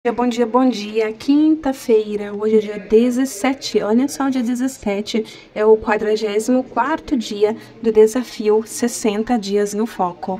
Bom dia, bom dia. Quinta-feira, hoje é dia 17. Olha só, dia 17 é o 44º dia do desafio 60 dias no foco.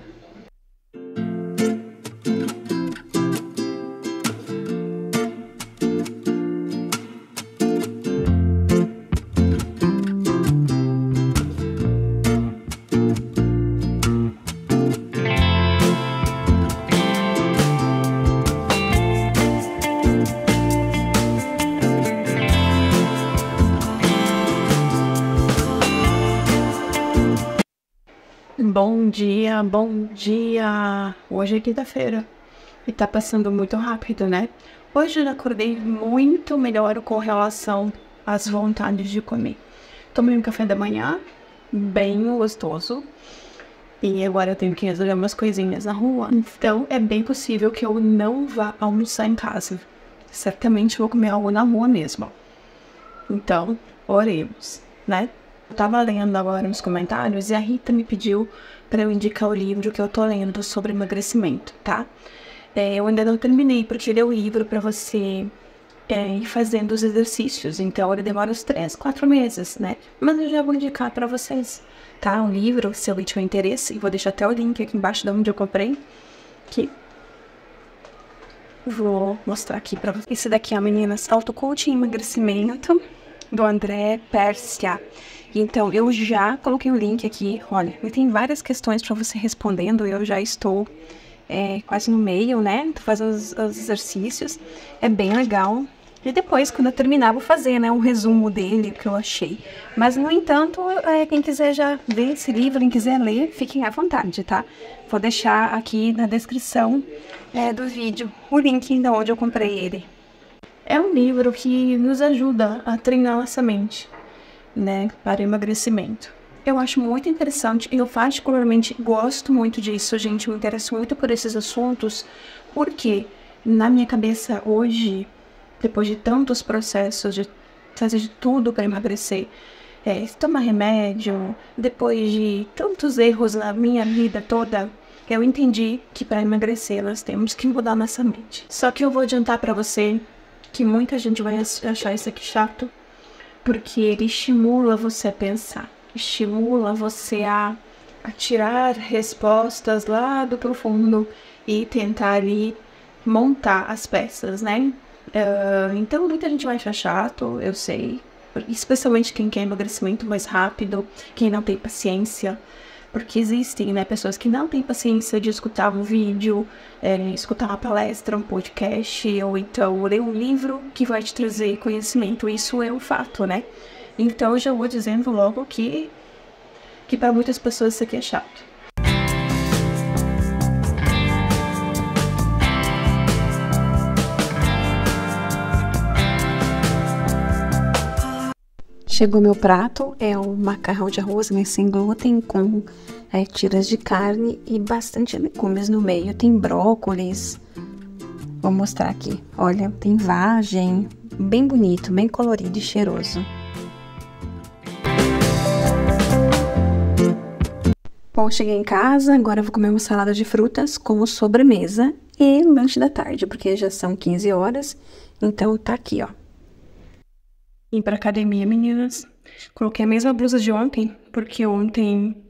Bom dia, bom dia! Hoje é quinta-feira e tá passando muito rápido, né? Hoje eu acordei muito melhor com relação às vontades de comer. Tomei um café da manhã bem gostoso e agora eu tenho que resolver umas coisinhas na rua. Então é bem possível que eu não vá almoçar em casa. Certamente vou comer algo na rua mesmo. Então, oremos, né? Eu tava lendo agora nos comentários e a Rita me pediu para eu indicar o livro que eu tô lendo sobre emagrecimento, tá? Eu ainda não terminei, porque ele é o livro para você ir fazendo os exercícios. Então, ele demora uns 3, 4 meses, né? Mas eu já vou indicar para vocês, tá? Um livro, se eu tiver interesse, e vou deixar até o link aqui embaixo de onde eu comprei, que vou mostrar aqui para vocês. Esse daqui é a Meninas Auto-Coaching Emagrecimento, do André Pérsia. Então, eu já coloquei o link aqui, olha, e tem várias questões para você respondendo, eu já estou quase no meio, né, tô fazendo os exercícios, é bem legal. E depois, quando eu terminar, vou fazer, né, um resumo dele, que eu achei. Mas, no entanto, quem quiser já ver esse livro, quem quiser ler, fiquem à vontade, tá? Vou deixar aqui na descrição do vídeo o link de onde eu comprei ele. É um livro que nos ajuda a treinar nossa mente, né, para emagrecimento. Eu acho muito interessante, eu particularmente gosto muito disso, gente, eu me interesso muito por esses assuntos, porque na minha cabeça hoje, depois de tantos processos, de fazer de tudo para emagrecer, tomar remédio, depois de tantos erros na minha vida toda, eu entendi que para emagrecer nós temos que mudar nossa mente. Só que eu vou adiantar para você que muita gente vai achar isso aqui chato, porque ele estimula você a pensar, estimula você a tirar respostas lá do profundo e tentar ali montar as peças, né? Então muita gente vai achar chato, eu sei, especialmente quem quer emagrecimento mais rápido, quem não tem paciência. Porque existem, né, pessoas que não têm paciência de escutar um vídeo, escutar uma palestra, um podcast, ou então ler um livro que vai te trazer conhecimento. Isso é um fato, né? Então, eu já vou dizendo logo que para muitas pessoas isso aqui é chato. Chegou meu prato, é um macarrão de arroz, né, sem glúten, com tiras de carne e bastante legumes no meio. Tem brócolis, vou mostrar aqui. Olha, tem vagem, bem bonito, bem colorido e cheiroso. Bom, cheguei em casa, agora vou comer uma salada de frutas com sobremesa e lanche da tarde, porque já são 15 horas, então tá aqui, ó. Vim pra academia, meninas. Coloquei a mesma blusa de ontem, porque ontem...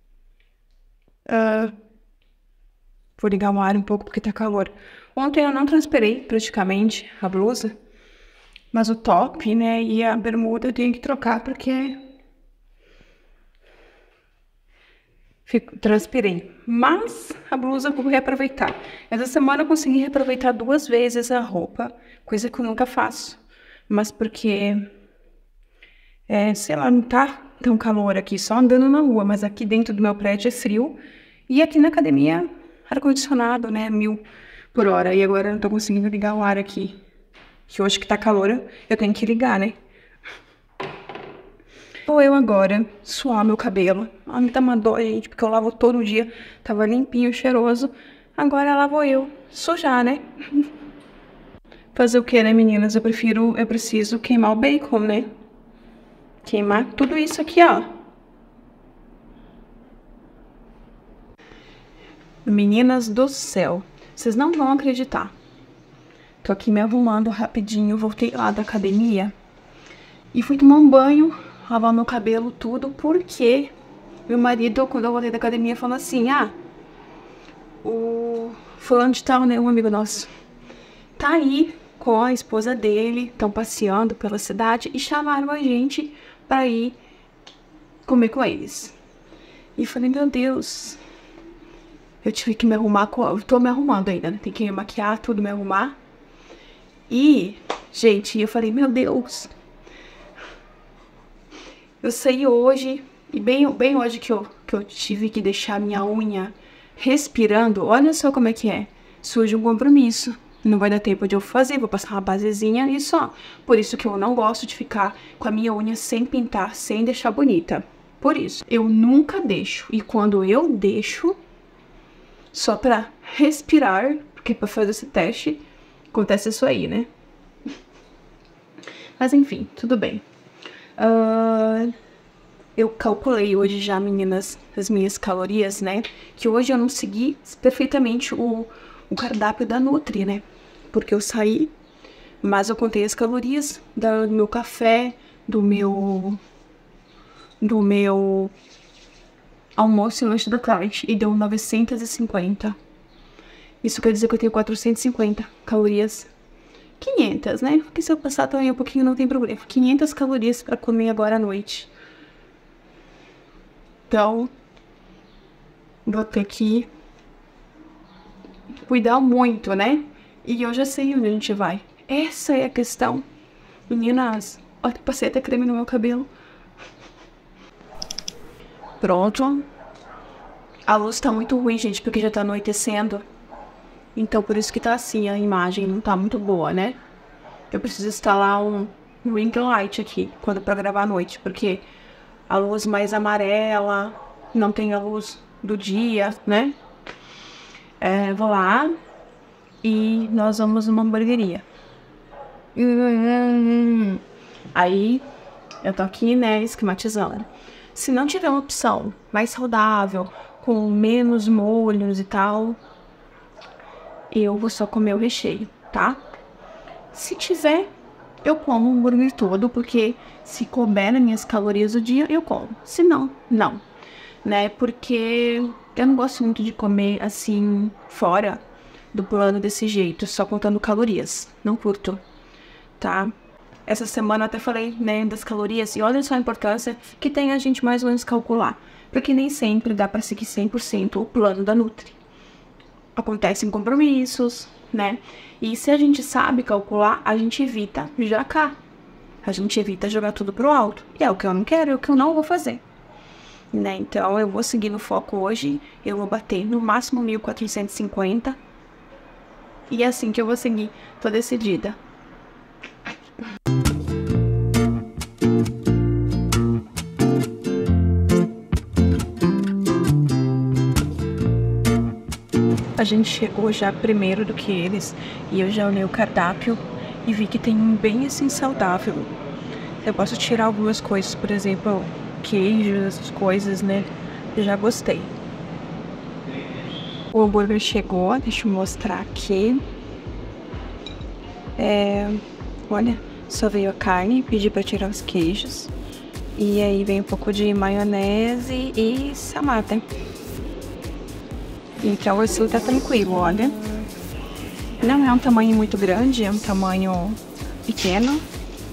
vou ligar o ar um pouco porque tá calor. Ontem eu não transpirei praticamente a blusa, mas o top, né, e a bermuda eu tenho que trocar porque... transpirei. Mas a blusa eu vou reaproveitar. Essa semana eu consegui reaproveitar 2 vezes a roupa, coisa que eu nunca faço. Mas porque, sei lá, não tá tão calor aqui, só andando na rua, mas aqui dentro do meu prédio é frio. E aqui na academia, ar-condicionado, né, 1000 por hora. E agora eu não tô conseguindo ligar o ar aqui. Que hoje que tá calor, eu tenho que ligar, né? Vou eu agora suar meu cabelo. Ai, me dá uma dó, gente, porque eu lavo todo dia. Tava limpinho, cheiroso. Agora lá vou eu sujar, né? Fazer o que, né, meninas? Eu preciso queimar o bacon, né? Queimar tudo isso aqui, ó. Meninas do céu, vocês não vão acreditar. Tô aqui me arrumando rapidinho, voltei lá da academia e fui tomar um banho, lavar meu cabelo, tudo, porque meu marido, quando eu voltei da academia, falou assim, o fulano de tal, né, um amigo nosso, tá aí com a esposa dele, estão passeando pela cidade e chamaram a gente pra ir comer com eles. E falei, meu Deus, eu tive que me arrumar, eu tô me arrumando ainda, né? Tem que me maquiar, tudo, me arrumar. E, gente, eu falei, meu Deus, eu saí hoje, e bem hoje que eu tive que deixar minha unha respirando, olha só como é que é, surge um compromisso. Não vai dar tempo de eu fazer, vou passar uma basezinha e só. Por isso que eu não gosto de ficar com a minha unha sem pintar, sem deixar bonita. Por isso, eu nunca deixo. E quando eu deixo, só pra respirar, porque pra fazer esse teste, acontece isso aí, né? Mas enfim, tudo bem. Eu calculei hoje já, meninas, as minhas calorias, né? Que hoje eu não segui perfeitamente o cardápio da Nutri, né? Porque eu saí, mas eu contei as calorias do meu café, do meu almoço e lanche da tarde, e deu 950. Isso quer dizer que eu tenho 450 calorias. 500, né? Porque se eu passar também um pouquinho não tem problema. 500 calorias para comer agora à noite. Então, vou ter que cuidar muito, né? E eu já sei onde a gente vai. Essa é a questão. Meninas, olha, passei até creme no meu cabelo. Pronto. A luz tá muito ruim, gente, porque já tá anoitecendo. Então, por isso que tá assim, a imagem não tá muito boa, né? Eu preciso instalar um ring light aqui, pra gravar à noite, porque a luz mais amarela, não tem a luz do dia, né? Vou lá e nós vamos numa hamburgueria. Aí, eu tô aqui, né, esquematizando. Se não tiver uma opção mais saudável, com menos molhos e tal, eu vou só comer o recheio, tá? Se tiver, eu como o hambúrguer todo, porque se couber nas minhas calorias do dia, eu como. Se não, não. Né? Porque eu não gosto muito de comer assim, fora do plano desse jeito, só contando calorias. Não curto, tá? Essa semana eu até falei, né, das calorias, e olha só a importância que tem a gente mais ou menos calcular. Porque nem sempre dá pra seguir 100% o plano da Nutri. Acontecem compromissos, né? E se a gente sabe calcular, a gente evita jacar. A gente evita jogar tudo pro alto. E é o que eu não quero, é o que eu não vou fazer. Né? Então, eu vou seguir no foco hoje. Eu vou bater no máximo 1450. E é assim que eu vou seguir. Tô decidida. A gente chegou já primeiro do que eles, e eu já olhei o cardápio e vi que tem um bem assim saudável. Eu posso tirar algumas coisas, por exemplo, queijo, essas coisas, né? Eu já gostei. O hambúrguer chegou, deixa eu mostrar aqui. Olha, só veio a carne, pedi pra tirar os queijos. E aí vem um pouco de maionese e salada. Então o ursinho tá tranquilo, olha. Não é um tamanho muito grande, é um tamanho pequeno.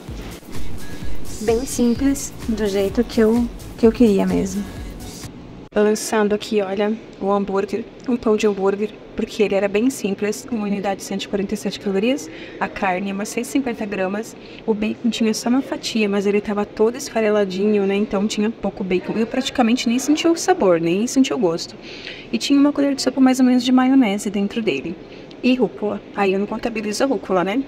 Bem simples, do jeito que eu queria mesmo. Lançando aqui, olha, o hambúrguer, um pão de hambúrguer, porque ele era bem simples, uma unidade de 147 calorias, a carne umas 150 gramas, o bacon tinha só uma fatia, mas ele tava todo esfareladinho, né, então tinha pouco bacon. Eu praticamente nem senti o sabor, nem senti o gosto. E tinha uma colher de sopa mais ou menos de maionese dentro dele. E rúcula, aí eu não contabilizo a rúcula, né?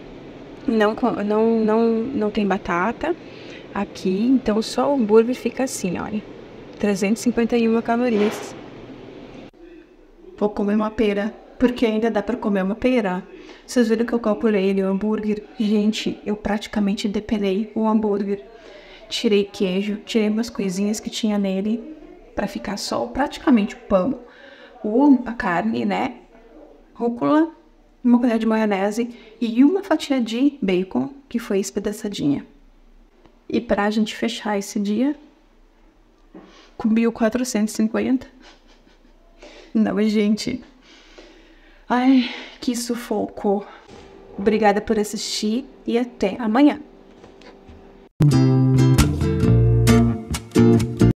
Não tem batata aqui, então só o hambúrguer fica assim, olha. 351 calorias. Vou comer uma pera, porque ainda dá pra comer uma pera. Vocês viram que eu calculei ele, o hambúrguer? Gente, eu praticamente depelei o hambúrguer. Tirei queijo, tirei umas coisinhas que tinha nele, pra ficar só praticamente o pão, a carne, né? Rúcula uma colher de maionese e uma fatia de bacon, que foi espedaçadinha. E pra gente fechar esse dia, comi o 450. Não, gente. Ai, que sufoco. Obrigada por assistir e até amanhã.